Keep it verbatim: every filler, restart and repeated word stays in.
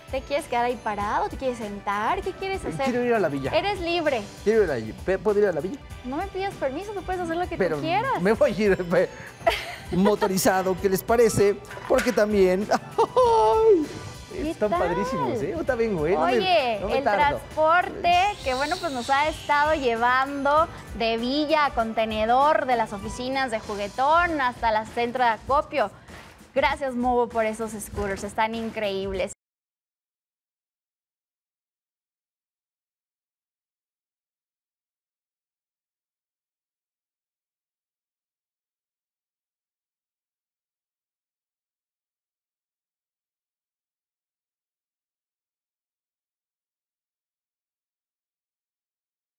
¿Te quieres quedar ahí parado? ¿Te quieres sentar? ¿Qué quieres hacer? Quiero ir a la villa. Eres libre. Quiero ir a la villa. ¿Puedo ir a la villa? No me pidas permiso, tú puedes hacer lo que Pero tú quieras. me voy a ir eh, motorizado, ¿qué les parece? Porque también... ¡Ay! Están tal? padrísimos, ¿eh? Ahorita vengo, ¿eh? No me- Oye, no me el tardo. transporte que, bueno, pues nos ha estado llevando de villa a contenedor, de las oficinas de Juguetón hasta la centro de acopio. Gracias, Movo, por esos scooters, están increíbles.